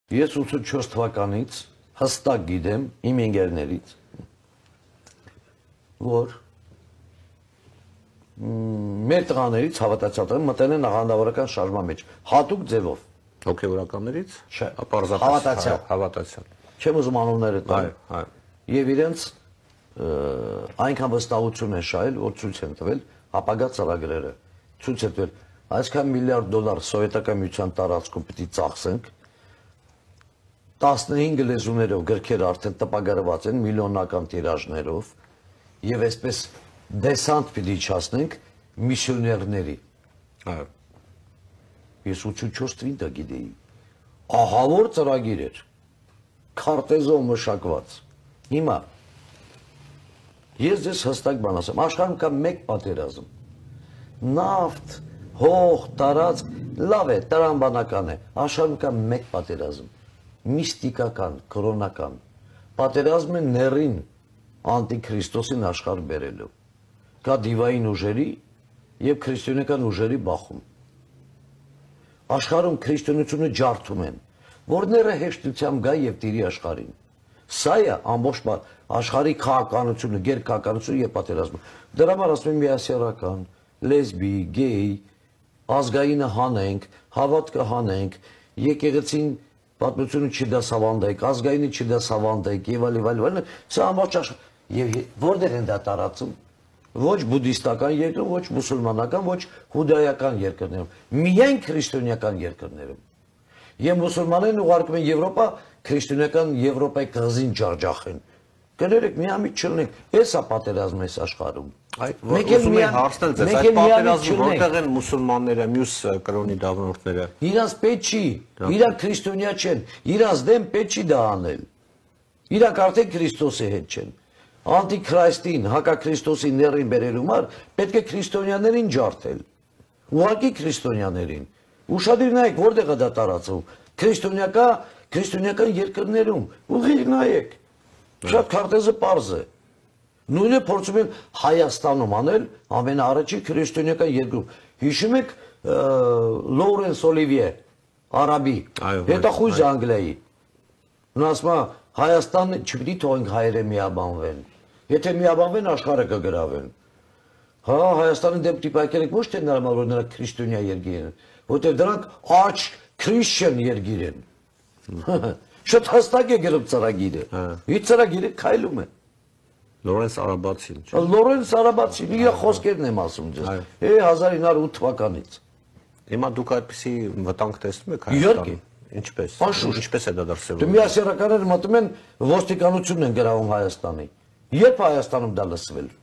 Ես 84 թվականից հստակ գիտեմ իմ ընկերներից, որ մեր տղաներից հավատացյալները մտել են աղանդավորական շարժման մեջ, հատուկ ձևով։ Հոգևորականներից, հավատացյալ։ Չեմ ուզում անունները տալ։ Եվ իրենց այնքան վստահություն են շահել, որ ցույց են տվել ապագա ծրագրերը, ցույց են տվել այսքան միլիարդ դոլար սովետական միության տարածքում պիտի ծախսենք, 15 լեզուներով գրքերը արդեն տպագրված են միլիոնական տիրաժներով եւ այսպես դեսանտ պիտի իջացնենք միսիոներների։ Ես 84 թվականին դա գիտեի։ Ահավոր ծրագիր էր, քարտեզով մշակված։ Հիմա ես ձեզ հստակ բան ասեմ, աշխարհում կա մեկ պատերազմ։ Նավթ, հող, տարածք, լավ է, տրամբանական է, աշխարհում կա մեկ պատերազմ։ Միստիկական, կրոնական պատերազմ է ներին անտիքրիստոսին աշխարհ բերելու։ Կա դիվային ուժերի եւ քրիստոնեական ուժերի բախում։ Աշխարհում քրիստոնեությունը ջարդում են, որները հեշտությամբ գա եւ տիրի աշխարհին։ Սա է ամբողջ աշխարհի քաղաքականությունը, գերքաղաքականությունը եւ պատերազմը։ Դրա համար ասում եմ միասեռական, լեսբի, գեյ, ազգայինը հանենք, հավատքը հանենք, եկեղեցին պատմությունը չդասավանդեք, ազգայինը չդասավանդեք եւ այլն, սա ամբողջ եւ որտեղ են դա տարածում։ Ոչ բուդդիստական երկրում, ոչ մուսուլմանական, ոչ հուդայական երկրներում, միայն քրիստոնեական երկրներում։ Եվ մուսուլմաններն ուղարկում են Եվրոպա, քրիստոնեական Եվրոպայի կղզին ջախջախեն։ Կներեք, միամիտ չլինենք, էս է պատերազմը այս աշխարհում։ Ուզում եմ հարցնել ձեզ, այդ պատերազմը որտեղ են մուսուլմանները, մյուս կրոնի դավանորդները։ Իրանց պետք չի, իրանք քրիստոնյա չեն, իրանց դեմ պետք չի դա անել։ Իրանք արդեն Քրիստոսի հետ չեն։ Անտիքրիստին, հակաքրիստոսի ներին բերելու համար պետք է քրիստոնյաներին ջարդել։ Ուղղակի քրիստոնյաներին։ Ուշադիր նայեք, որտեղ է դա տարածվում։ Քրիստոնեական երկրներում, ուղիղ նայեք։ Շատ քարտեզը պարզ է։ Նույնը փորձում են Հայաստանում անել, ամենաառաջի քրիստոնեական երկրում։ Հիշում եք Լորենս Օլիվիե, արաբի, հետախույզ Անգլիայի։ Նա ասում է Հայաստանը չպիտի թողենք հայերը միաբանվեն։ Եթե միաբանվեն, աշխարհը կգրավեն։ Հա, Հայաստանի դեմ դիպակել եք ոչ թե նրա համար, որ նրա քրիստոնյա երկիր են, որտեղ դրանք arch Christian երկիր են։ Շատ հստակ է գրում ծրագիրը։ Իր ծրագիրը քայլում է։ Լորենս Արաբացին։ Լորենս Արաբացին, իր խոսքերն եմ ասում ձեզ։ 1908 թվականից։ Հիմա դուք այդպիսի վտանգ տեսնում եք Հայաստանում։ Ինչպես։ Ինչպես է դա դրսևորվում։ Դու միասեռականները մտնում են ոստիկանությունն են գրավում Հայաստանի։ Երբ Հայաստանում դա լսվել։